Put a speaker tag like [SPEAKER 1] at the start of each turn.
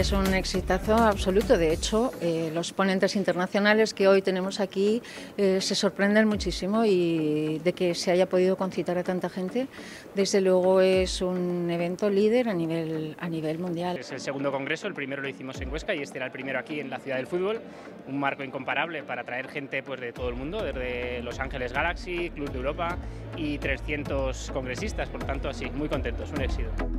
[SPEAKER 1] es un exitazo absoluto. De hecho, los ponentes internacionales que hoy tenemos aquí se sorprenden muchísimo y de que se haya podido concitar a tanta gente. Desde luego es un evento líder a nivel mundial.
[SPEAKER 2] Es el segundo congreso, el primero lo hicimos en Huesca y este era el primero aquí en la Ciudad del Fútbol. Un marco incomparable para traer gente pues, de todo el mundo, desde Los Ángeles Galaxy, Club de Europa y 300 congresistas. Por tanto, así, muy contentos, un éxito.